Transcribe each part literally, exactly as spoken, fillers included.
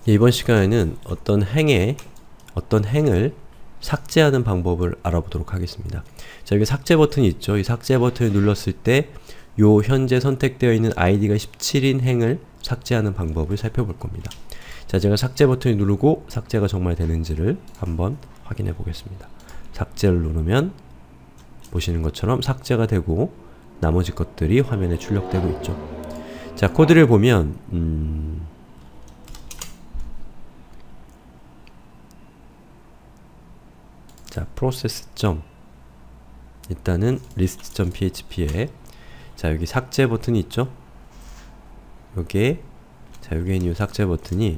이번 시간에는 어떤 행에 어떤 행을 삭제하는 방법을 알아보도록 하겠습니다. 자, 여기 삭제 버튼이 있죠. 이 삭제 버튼을 눌렀을 때 요 현재 선택되어 있는 아이디가 십칠인 행을 삭제하는 방법을 살펴볼 겁니다. 자, 제가 삭제 버튼을 누르고 삭제가 정말 되는지를 한번 확인해 보겠습니다. 삭제를 누르면 보시는 것처럼 삭제가 되고 나머지 것들이 화면에 출력되고 있죠. 자, 코드를 보면 음... 자, process. 일단은 list.php에 자, 여기 삭제 버튼이 있죠? 여기에 자, 여기에 있는 이 삭제 버튼이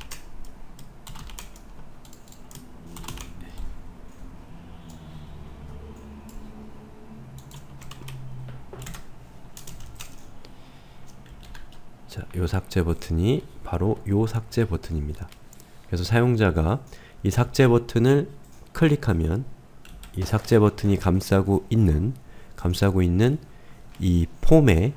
자, 요 삭제 버튼이 바로 요 삭제 버튼입니다. 그래서 사용자가 이 삭제 버튼을 클릭하면 이 삭제 버튼이 감싸고 있는 감싸고 있는 이 폼에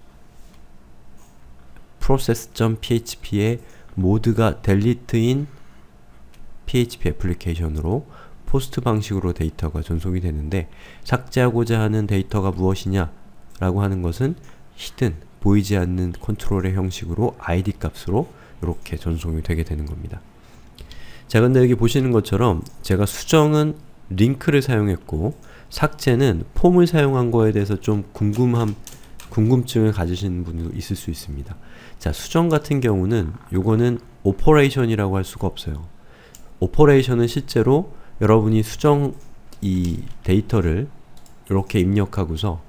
process.php의 모드가 delete인 피에이치피 애플리케이션으로 포스트 방식으로 데이터가 전송이 되는데 삭제하고자 하는 데이터가 무엇이냐 라고 하는 것은 hidden, 보이지 않는 컨트롤의 형식으로 아이디 값으로 이렇게 전송이 되게 되는 겁니다. 자, 근데 여기 보시는 것처럼 제가 수정은 링크를 사용했고 삭제는 폼을 사용한 거에 대해서 좀 궁금함, 궁금증을 가지시는 분도 있을 수 있습니다. 자, 수정 같은 경우는 요거는 오퍼레이션이라고 할 수가 없어요. 오퍼레이션은 실제로 여러분이 수정 이 데이터를 이렇게 입력하고서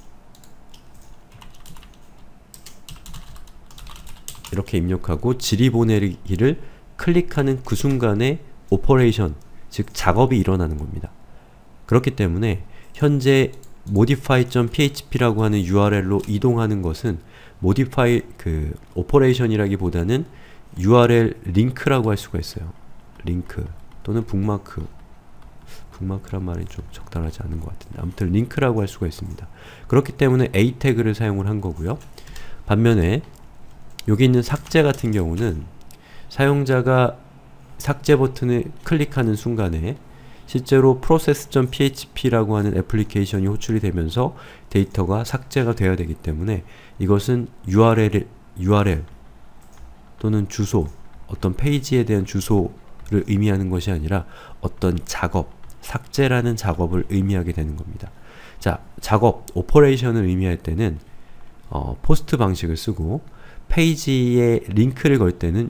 이렇게 입력하고 지리보내기를 클릭하는 그 순간에 오퍼레이션, 즉 작업이 일어나는 겁니다. 그렇기 때문에 현재 modify.php라고 하는 유알엘로 이동하는 것은 modify 그 오퍼레이션이라기보다는 유알엘 링크라고 할 수가 있어요. 링크 또는 북마크 북마크란 말이 좀 적당하지 않은 것 같은데 아무튼 링크라고 할 수가 있습니다. 그렇기 때문에 A 태그를 사용을 한 거고요. 반면에 여기 있는 삭제 같은 경우는 사용자가 삭제 버튼을 클릭하는 순간에 실제로 process.php라고 하는 애플리케이션이 호출이 되면서 데이터가 삭제가 되어야 되기 때문에 이것은 유알엘, 유알엘 또는 주소, 어떤 페이지에 대한 주소를 의미하는 것이 아니라 어떤 작업, 삭제라는 작업을 의미하게 되는 겁니다. 자, 작업, 오퍼레이션을 의미할 때는 어, 포스트 방식을 쓰고 페이지에 링크를 걸 때는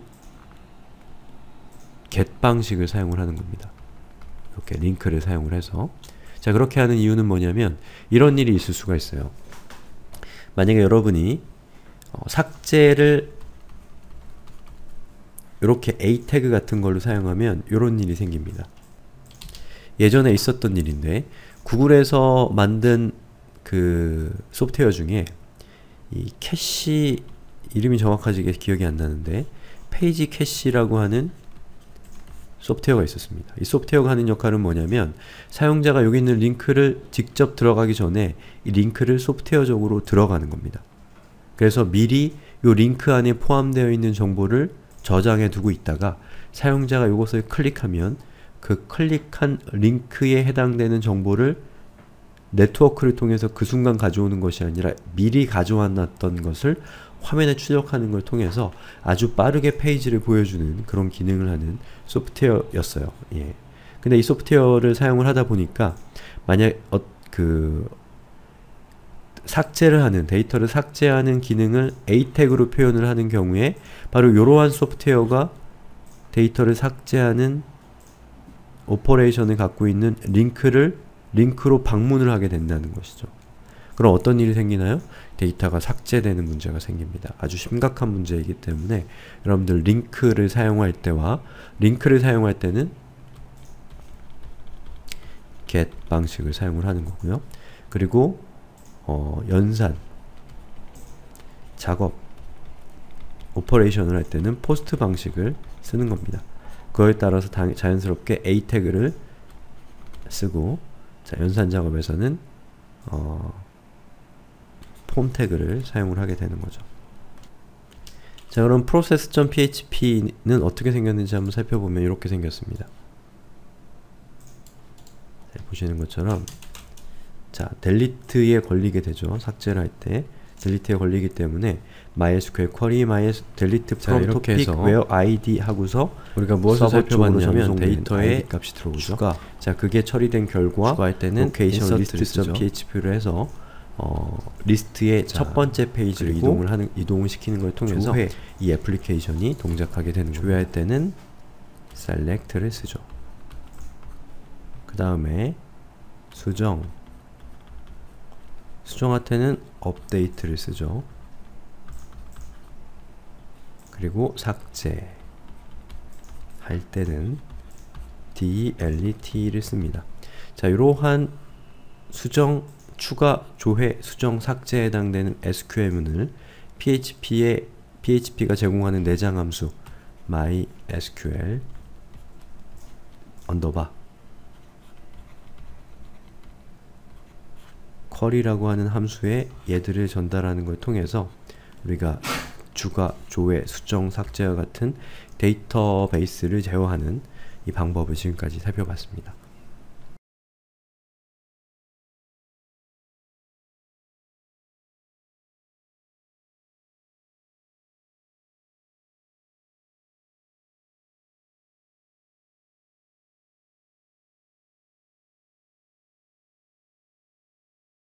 get 방식을 사용을 하는 겁니다. 이렇게 링크를 사용을 해서 자, 그렇게 하는 이유는 뭐냐면 이런 일이 있을 수가 있어요. 만약에 여러분이 어, 삭제를 이렇게 A 태그 같은 걸로 사용하면 이런 일이 생깁니다. 예전에 있었던 일인데 구글에서 만든 그 소프트웨어 중에 이 캐시 이름이 정확하게 기억이 안 나는데 페이지 캐시라고 하는 소프트웨어가 있었습니다. 이 소프트웨어가 하는 역할은 뭐냐면 사용자가 여기 있는 링크를 직접 들어가기 전에 이 링크를 소프트웨어적으로 들어가는 겁니다. 그래서 미리 이 링크 안에 포함되어 있는 정보를 저장해 두고 있다가 사용자가 이것을 클릭하면 그 클릭한 링크에 해당되는 정보를 네트워크를 통해서 그 순간 가져오는 것이 아니라 미리 가져왔던 것을 화면에 출력하는 걸 통해서 아주 빠르게 페이지를 보여주는 그런 기능을 하는 소프트웨어였어요. 예. 근데 이 소프트웨어를 사용을 하다 보니까 만약 어, 그 삭제를 하는, 데이터를 삭제하는 기능을 A 태그로 표현을 하는 경우에 바로 이러한 소프트웨어가 데이터를 삭제하는 오퍼레이션을 갖고 있는 링크를 링크로 방문을 하게 된다는 것이죠. 그럼 어떤 일이 생기나요? 데이터가 삭제되는 문제가 생깁니다. 아주 심각한 문제이기 때문에 여러분들 링크를 사용할 때와 링크를 사용할 때는 get 방식을 사용을 하는 거고요. 그리고 어, 연산, 작업, 오퍼레이션을 할 때는 포스트 방식을 쓰는 겁니다. 그거에 따라서 당, 자연스럽게 A 태그를 쓰고 자, 연산 작업에서는 어, 폼 태그를 사용을 하게 되는 거죠. 자, 그럼 process.php는 어떻게 생겼는지 한번 살펴보면 이렇게 생겼습니다. 자, 보시는 것처럼 자, delete에 걸리게 되죠. 삭제를 할 때 delete에 걸리기 때문에 MySQL query my delete from topic where id 하고서 우리가 무엇을 살펴봤냐면 데이터의 값이 들어오죠. 추가. 자, 그게 처리된 결과 추가할 때는 location list.php로 해서 어, 리스트의 자, 첫 번째 페이지로 이동을 하는 이동을 시키는 걸 통해서 조회. 이 애플리케이션이 동작하게 되는 거예요. 조회할 때는 select를 쓰죠. 그 다음에 수정 수정할 때는 update를 쓰죠. 그리고 삭제 할 때는 delete를 씁니다. 자, 이러한 수정, 추가, 조회, 수정, 삭제에 해당되는 에스큐엘문을 피에이치피에 피에이치피가 제공하는 내장 함수 mysql 언더바 query라고 하는 함수에 얘들을 전달하는 걸 통해서 우리가 추가, 조회, 수정, 삭제와 같은 데이터베이스를 제어하는 이 방법을 지금까지 살펴봤습니다.